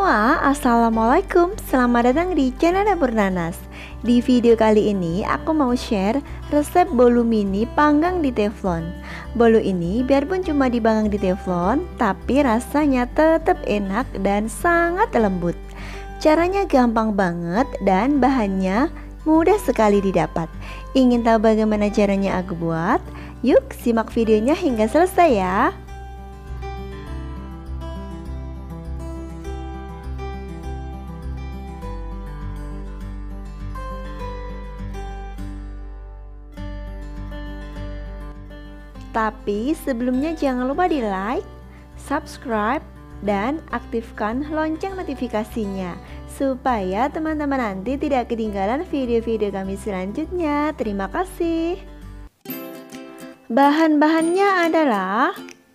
semua, Assalamualaikum. Selamat datang di channel Dapur Nanas. Di video kali ini aku mau share resep bolu mini panggang di teflon. Bolu ini biarpun cuma dipanggang di teflon, tapi rasanya tetap enak dan sangat lembut. Caranya gampang banget dan bahannya mudah sekali didapat. Ingin tahu bagaimana caranya aku buat? Yuk simak videonya hingga selesai ya. Tapi sebelumnya jangan lupa di like, subscribe, dan aktifkan lonceng notifikasinya supaya teman-teman nanti tidak ketinggalan video-video kami selanjutnya. Terima kasih. Bahan-bahannya adalah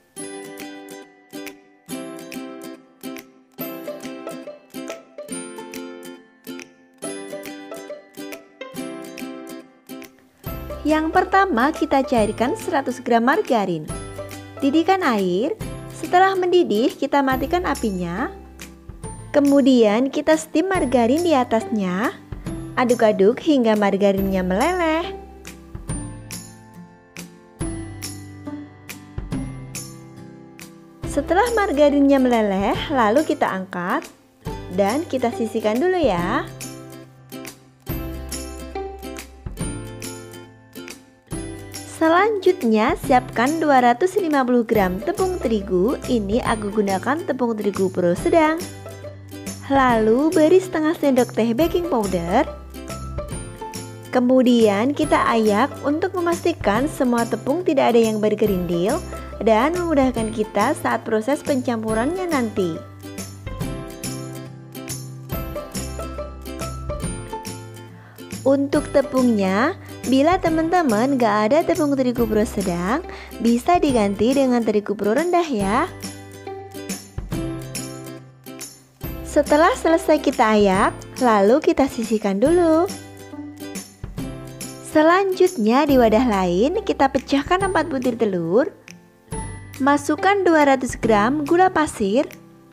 yang pertama, kita cairkan 100 gram margarin. Didihkan air. Setelah mendidih, kita matikan apinya. Kemudian kita steam margarin di atasnya. Aduk-aduk hingga margarinnya meleleh. Setelah margarinnya meleleh, lalu kita angkat dan kita sisihkan dulu ya. Selanjutnya siapkan 250 gram tepung terigu. Ini aku gunakan tepung terigu pro sedang. Lalu beri setengah sendok teh baking powder. Kemudian kita ayak untuk memastikan semua tepung tidak ada yang bergerindil dan memudahkan kita saat proses pencampurannya nanti. Untuk tepungnya, bila teman-teman gak ada tepung terigu pro sedang, bisa diganti dengan terigu pro rendah ya. Setelah selesai kita ayak, lalu kita sisihkan dulu. Selanjutnya di wadah lain kita pecahkan 4 butir telur. Masukkan 200 gram gula pasir,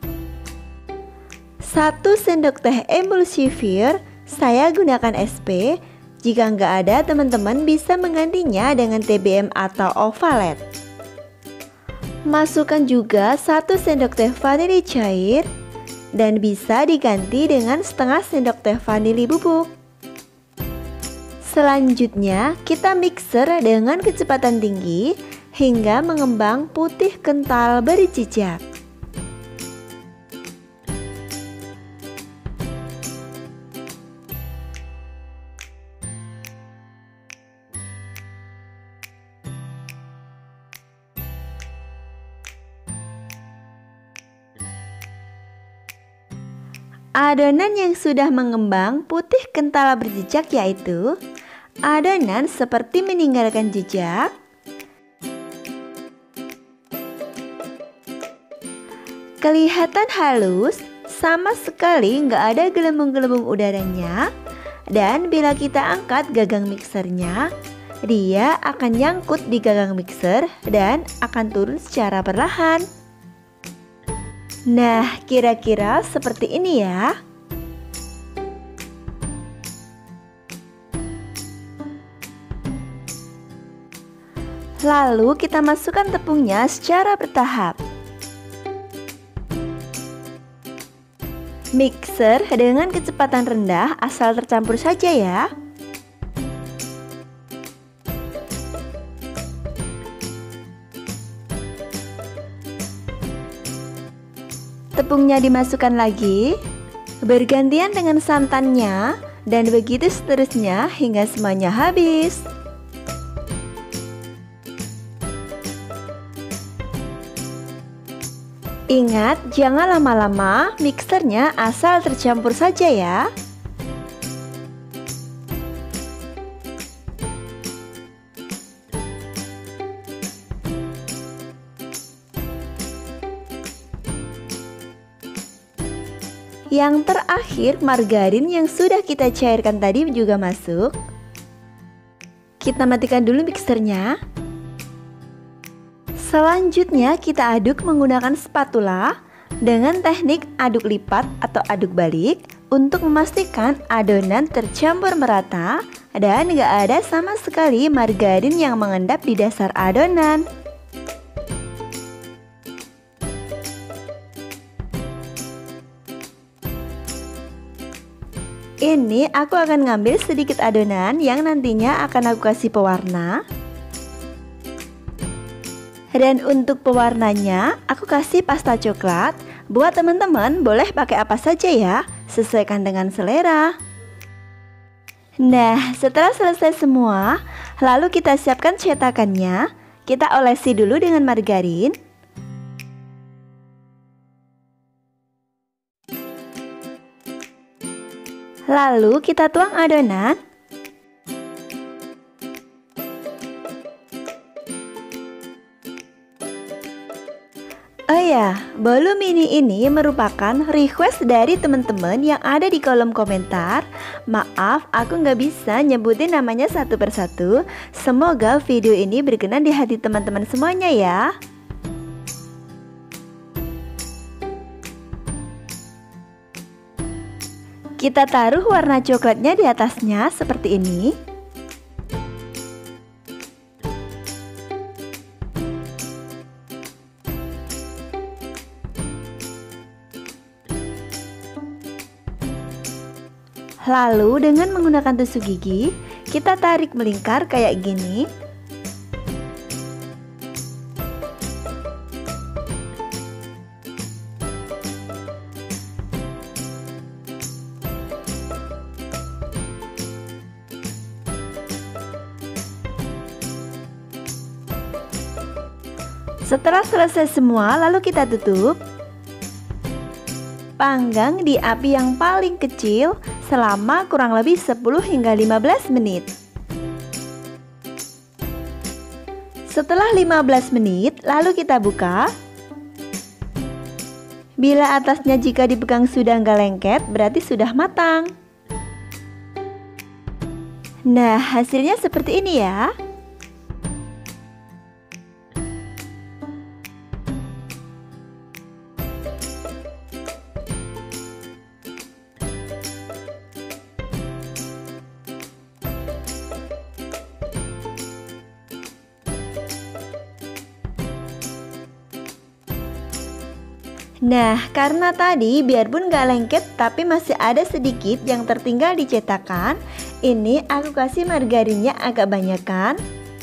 1 sendok teh emulsifier. Saya gunakan SP. Jika nggak ada, teman-teman bisa menggantinya dengan TBM atau ovalet. Masukkan juga 1 sendok teh vanili cair dan bisa diganti dengan setengah sendok teh vanili bubuk. Selanjutnya kita mixer dengan kecepatan tinggi hingga mengembang putih kental berjejak. Adonan yang sudah mengembang putih kental berjejak yaitu adonan seperti meninggalkan jejak, kelihatan halus, sama sekali nggak ada gelembung-gelembung udaranya, dan bila kita angkat gagang mixernya, dia akan nyangkut di gagang mixer dan akan turun secara perlahan. Nah, kira-kira seperti ini ya. Lalu kita masukkan tepungnya secara bertahap. Mixer dengan kecepatan rendah asal tercampur saja ya. Tepungnya dimasukkan lagi, bergantian dengan santannya, dan begitu seterusnya hingga semuanya habis. Ingat, jangan lama-lama, mixernya asal tercampur saja ya. Yang terakhir, margarin yang sudah kita cairkan tadi juga masuk. Kita matikan dulu mixernya. Selanjutnya kita aduk menggunakan spatula dengan teknik aduk lipat atau aduk balik untuk memastikan adonan tercampur merata dan gak ada sama sekali margarin yang mengendap di dasar adonan. Ini aku akan ngambil sedikit adonan yang nantinya akan aku kasih pewarna. Dan untuk pewarnanya aku kasih pasta coklat. Buat teman-teman boleh pakai apa saja ya, sesuaikan dengan selera. Nah, setelah selesai semua, lalu kita siapkan cetakannya. Kita olesi dulu dengan margarin. Lalu kita tuang adonan. Oh ya, bolu mini ini merupakan request dari teman-teman yang ada di kolom komentar. Maaf, aku nggak bisa nyebutin namanya satu persatu. Semoga video ini berkenan di hati teman-teman semuanya ya. Kita taruh warna coklatnya di atasnya seperti ini. Lalu dengan menggunakan tusuk gigi, kita tarik melingkar kayak gini. Setelah selesai semua, lalu kita tutup. Panggang di api yang paling kecil selama kurang lebih 10 hingga 15 menit. Setelah 15 menit, lalu kita buka. Bila atasnya jika dipegang sudah nggak lengket, berarti sudah matang. Nah, hasilnya seperti ini ya. Nah, karena tadi biarpun gak lengket tapi masih ada sedikit yang tertinggal di cetakan, ini aku kasih margarinnya agak banyak kan.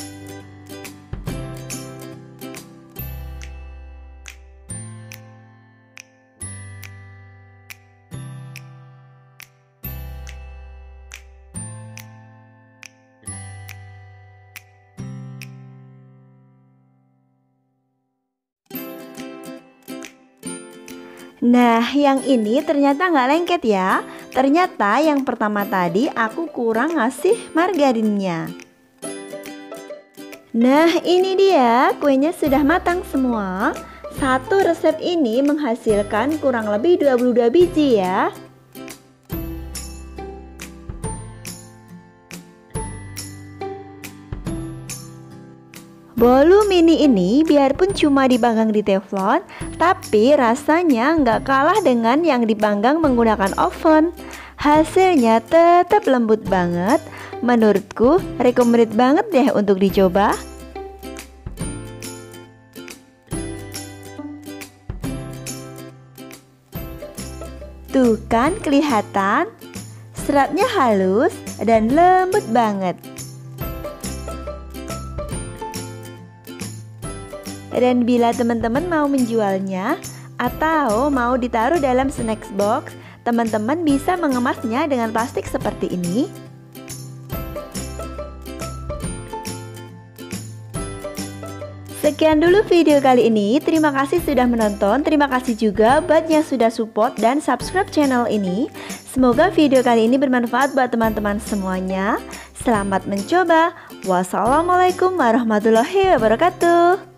Nah, yang ini ternyata nggak lengket ya. Ternyata yang pertama tadi aku kurang ngasih margarinnya. Nah, ini dia kuenya sudah matang semua. Satu resep ini menghasilkan kurang lebih 22 biji ya. Bolu mini ini biarpun cuma dipanggang di teflon, tapi rasanya nggak kalah dengan yang dipanggang menggunakan oven. Hasilnya tetap lembut banget. Menurutku recommended banget deh untuk dicoba. Tuh kan kelihatan, seratnya halus dan lembut banget. Dan bila teman-teman mau menjualnya atau mau ditaruh dalam snacks box, teman-teman bisa mengemasnya dengan plastik seperti ini. Sekian dulu video kali ini. Terima kasih sudah menonton. Terima kasih juga buat yang sudah support dan subscribe channel ini. Semoga video kali ini bermanfaat buat teman-teman semuanya. Selamat mencoba. Wassalamualaikum warahmatullahi wabarakatuh.